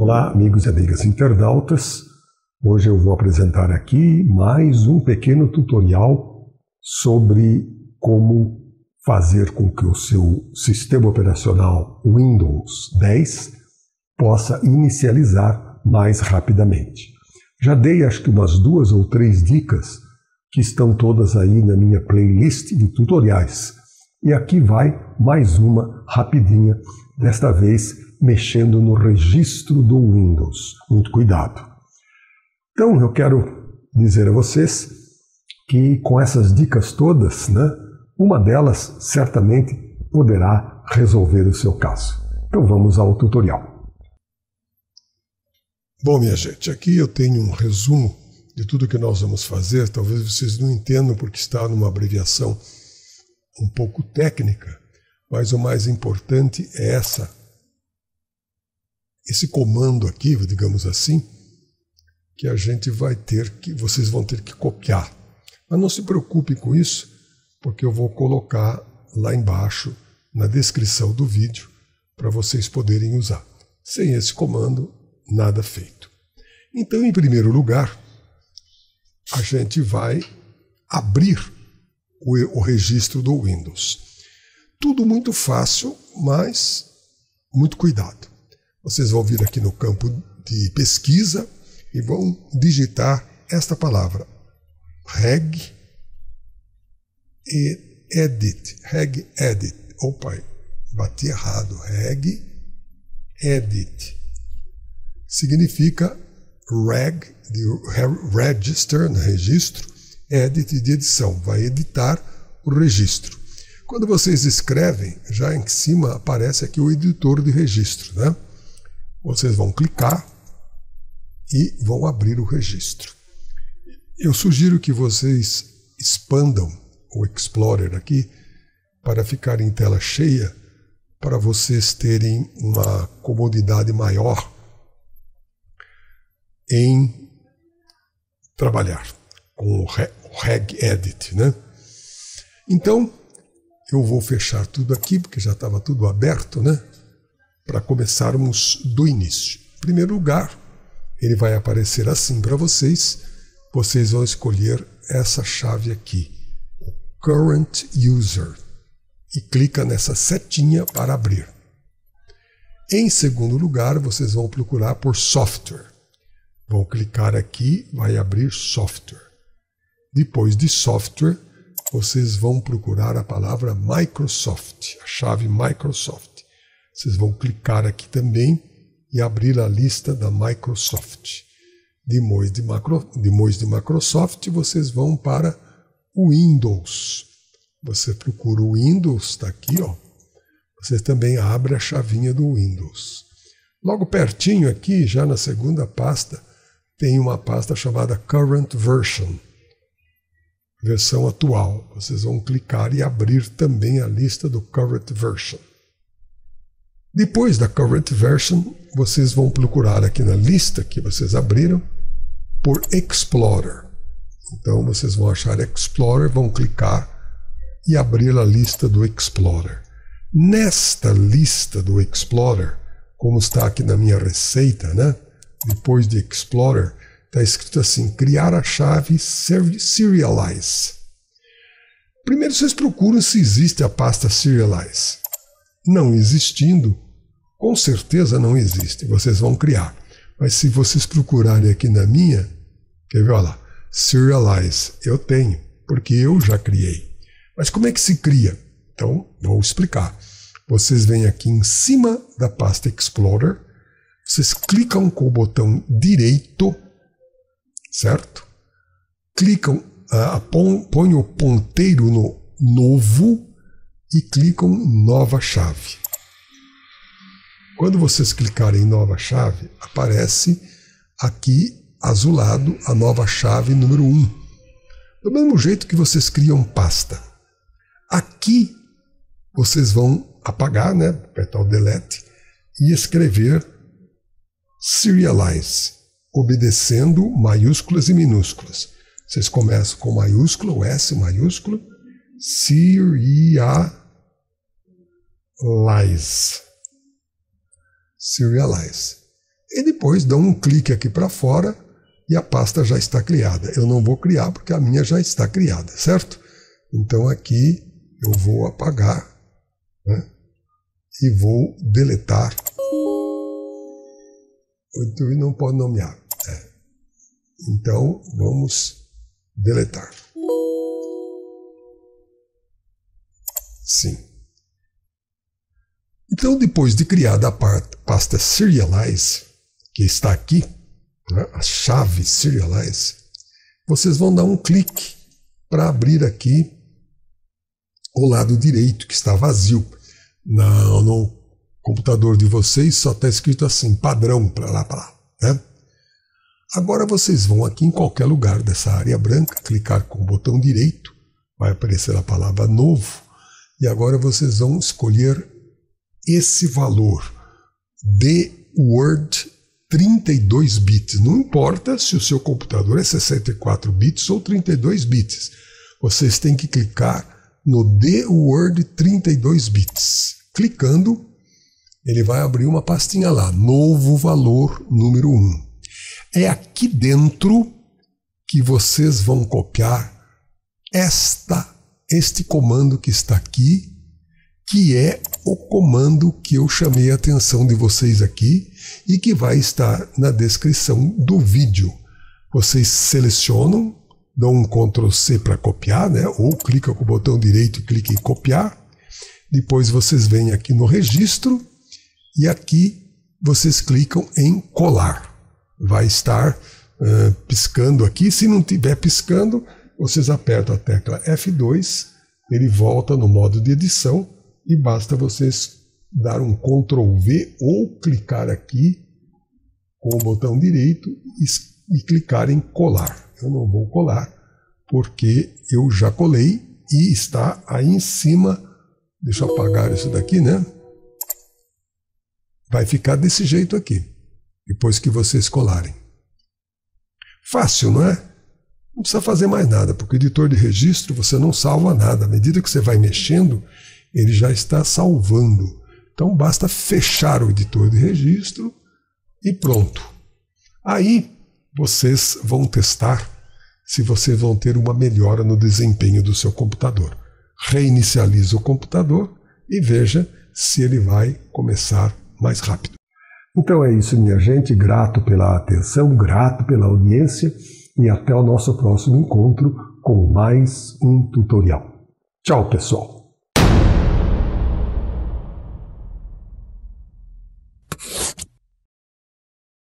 Olá, amigos e amigas internautas. Hoje eu vou apresentar aqui mais um pequeno tutorial sobre como fazer com que o seu sistema operacional Windows 10 possa inicializar mais rapidamente. Já dei acho que umas 2 ou 3 dicas que estão todas aí na minha playlist de tutoriais. E aqui vai mais uma rapidinha, desta vez mexendo no registro do Windows. Muito cuidado. Então eu quero dizer a vocês que com essas dicas todas, uma delas certamente poderá resolver o seu caso. Então vamos ao tutorial. Bom, minha gente, aqui eu tenho um resumo de tudo que nós vamos fazer. Talvez vocês não entendam porque está numa abreviação um pouco técnica, mas o mais importante é esse comando aqui, digamos assim, que a gente vocês vão ter que copiar. Mas não se preocupe com isso, porque eu vou colocar lá embaixo na descrição do vídeo para vocês poderem usar. Sem esse comando, nada feito. Então, em primeiro lugar, a gente vai abrir o registro do Windows. Tudo muito fácil, mas muito cuidado. Vocês vão vir aqui no campo de pesquisa e vão digitar esta palavra, regedit. Regedit. Opa, bati errado. Regedit. Significa de register, registro, edit de edição. Vai editar o registro. Quando vocês escrevem, já em cima aparece aqui o editor de registro, Vocês vão clicar e vão abrir o registro. Eu sugiro que vocês expandam o Explorer aqui para ficar em tela cheia, para vocês terem uma comodidade maior em trabalhar com o regedit, Então, eu vou fechar tudo aqui, porque já estava tudo aberto, para começarmos do início. Em primeiro lugar, ele vai aparecer assim para vocês. Vocês vão escolher essa chave aqui, o Current User, e clica nessa setinha para abrir. Em segundo lugar, vocês vão procurar por Software. Vão clicar aqui, vai abrir Software. Depois de Software, vocês vão procurar a palavra Microsoft, a chave Microsoft. Vocês vão clicar aqui também e abrir a lista da Microsoft. Depois de Microsoft, vocês vão para o Windows. Você procura o Windows, está aqui, Você também abre a chavinha do Windows. Logo pertinho aqui, já na segunda pasta, tem uma pasta chamada Current Version, versão atual. Vocês vão clicar e abrir também a lista do Current Version. Depois da Current Version, vocês vão procurar aqui na lista que vocês abriram por Explorer. Então vocês vão achar Explorer, vão clicar e abrir a lista do Explorer. Nesta lista do Explorer, como está aqui na minha receita, depois de Explorer, está escrito assim, criar a chave Serialize. Primeiro vocês procuram se existe a pasta Serialize. Não existindo, com certeza não existe, vocês vão criar. Mas se vocês procurarem aqui na minha, quer ver, olha lá, Serialize, eu tenho, porque eu já criei. Mas como é que se cria? Então, vou explicar. Vocês vêm aqui em cima da pasta Explorer, vocês clicam com o botão direito, certo? Clicam, põem o ponteiro no novo e clicam em nova chave. Quando vocês clicarem em nova chave, aparece aqui azulado a nova chave número 1. Do mesmo jeito que vocês criam pasta. Aqui vocês vão apagar, apertar o delete e escrever Serialize, obedecendo maiúsculas e minúsculas. Vocês começam com maiúsculo, o S maiúsculo, Serialize. Serialize. E depois dão um clique aqui para fora e a pasta já está criada. Eu não vou criar porque a minha já está criada, certo? Então aqui eu vou apagar, né? E vou deletar. O YouTube não pode nomear. Então vamos deletar. Sim. Então, depois de criada a pasta Serialize, que está aqui, né, a chave Serialize, vocês vão dar um clique para abrir aqui o lado direito, que está vazio. No computador de vocês só está escrito assim, padrão, para lá, né? Agora vocês vão aqui em qualquer lugar dessa área branca, clicar com o botão direito, vai aparecer a palavra novo, e agora vocês vão escolher esse valor de Word 32 bits. Não importa se o seu computador é 64 bits ou 32 bits. Vocês têm que clicar no The Word 32 bits. Clicando, ele vai abrir uma pastinha lá, novo valor número 1. É aqui dentro que vocês vão copiar este comando que está aqui, que é o comando que eu chamei a atenção de vocês aqui e que vai estar na descrição do vídeo. Vocês selecionam, dão um Ctrl C para copiar, né? Ou clica com o botão direito e clica em copiar. Depois vocês vêm aqui no registro e aqui vocês clicam em colar. Vai estar piscando aqui. Se não estiver piscando, vocês apertam a tecla F2, ele volta no modo de edição e basta vocês dar um Ctrl V ou clicar aqui com o botão direito e clicar em colar. Eu não vou colar porque eu já colei e está aí em cima. Deixa eu apagar isso daqui, né? Vai ficar desse jeito aqui, depois que vocês colarem. Fácil, não é? Não precisa fazer mais nada, porque o editor de registro você não salva nada. À medida que você vai mexendo, ele já está salvando. Então basta fechar o editor de registro e pronto. Aí vocês vão testar se vocês vão ter uma melhora no desempenho do seu computador. Reinicializa o computador e veja se ele vai começar mais rápido. Então é isso, minha gente. Grato pela atenção, grato pela audiência e até o nosso próximo encontro com mais um tutorial. Tchau, pessoal!